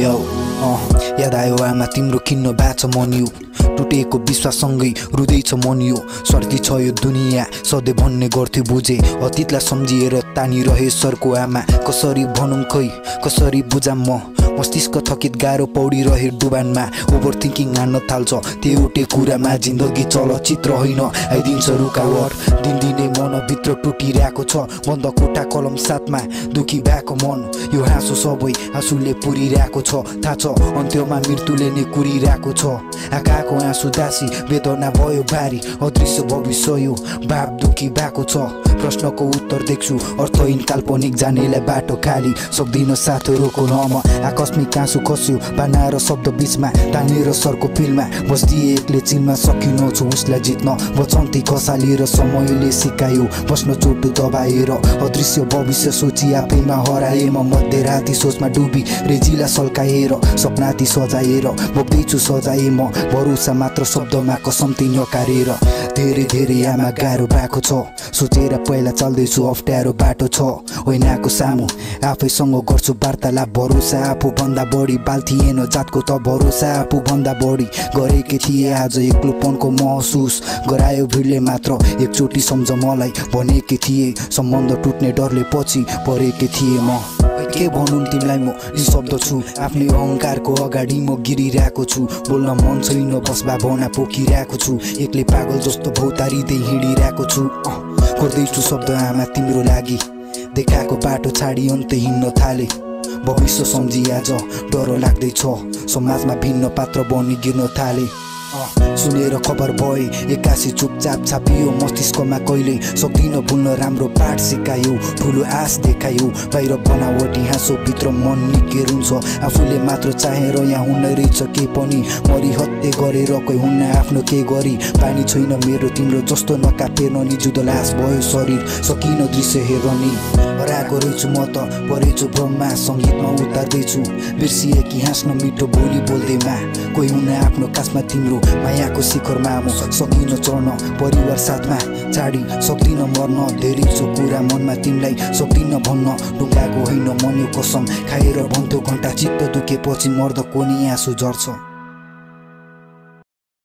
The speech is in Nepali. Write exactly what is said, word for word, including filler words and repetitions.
यो याद आयो आमा तिम्रो किन्न बाछ मनियो टुटेको विश्वाससँगै रुँदैछ मन यो स्वार्थी छ यो दुनियाँ सधैँ भन्ने गर्थ्यो बुझे अतीतलाई सम्झिएर तानिरहे सरको आमा कसरी भनौँ खै कसरी बुझाम म मस्तिष्क थकित गाह्रो पौडिरहे डुबानमा ओभर थिङ्किङ हान्न थाल्छ त्यो एउटै कुरामा जिन्दगी चलचित्र होइन आइदिन्छ रुकावट दिनदिनै मनभित्र टुटिरहेको छ बन्द कोठा कलम साथमा दुखी भएको मन यो हाँसो सबै आँसुले पुरिरहेको छ थाहा छ अन्त्यमा मृत्युले नै कुरिरहेको छ आँखाको आँसु दासी वेदना भयो भारी अदृश्य भविष्य यो बाप दुखी भएको छ प्रश्नको उत्तर देख्छु अर्थहीन काल्पनिक जानेलाई बाटो खाली सक्दिन साथ रोको नमा आकस्मिक आँसु खस्यो पाना र शब्द बीचमा तानेर सरको पिलमा बस्दिए एक्लै चिनमा सकिनु छु उसलाई जित्न बचन्ती खसालिएर समयले सिकायो बस्न चोटो दबाएर अदृश्य भविष्य सोची आफैमा हराए म मध्यराती सोचमा डुबी रेजिला सल्काएर सपनाती सजाएर बोक्दैछु सजाए म भरोसा मात्र शब्दमा कसम्ती नकारेर धेरै धेरै आमा गाह्रो भएको छ सोचेर पहिला चल्दैछु अप्ठ्यारो बाटो छ होइनाको सामु आफैसँग गर्छु वार्तालाप भरोसा आफू भन्दा बढी बाल्थिएन जातको त भरोसा आफू भन्दा बढी गरेकै थिए आज एक्लोपनको महसुस गरायो भिडले मात्र एकचोटि सम्झ मलाई भनेकै थिए सम्बन्ध टुट्ने डरले पछि परेकै थिए म के भनौँ तिमीलाई म निशब्द छु आफ्नै अहङ्कारको अगाडि म गिरिरहेको छु बोल्न मन छैन बस भावना पोखिरहेको छु एक्लै पागल जस्तो भौतारिँदै हिँडिरहेको छु गर्दैछु शब्द आमा तिम्रो लागि देखाएको बाटो छाडी अन्त्य हिँड्न थाले भविष्य सम्झी आज डर लाग्दैछ समाजमा भिन्न पात्र बनी गिर्न थाले सुनेर खबर भए एक्कासी चुपचाप छापियो मस्तिष्कमा कहिल्यै सक्दिन भुल्न राम्रो पाठ सिकायो ठुलो आश देखायो बाहिर बनावटी हाँसो भित्र मन निकै रुन्छ आफूले मात्र चाहेर यहाँ हुन रहेछ के पनि मरि हत्या गरेर कोही हुन्न आफ्नो के गरी पानी छैन मेरो तिम्रो जस्तो नकापेर नि जुदो लास भयो शरीर सकिन दृश्य हेर्ने हराएको रहेछु म त परेछु भ्रममा सङ्गीतमा उतार्दैछु बिर्सिए कि हाँस्न मिठो बोली बोल्दैमा कोही हुन्न आफ्नो कासमा तिम्रो मायाको शिखरमा म सकिन चढ्न परिवार साथमा छाडी सक्दिन मर्न धेरै छ कुरा मनमा तिमीलाई सक्दिन भन्न ढुङ्गाको होइन मन यो कसम खाएर भन्थ्यो घन्टा चित्त दुखेपछि मर्द कोनी आँसु झर्छ।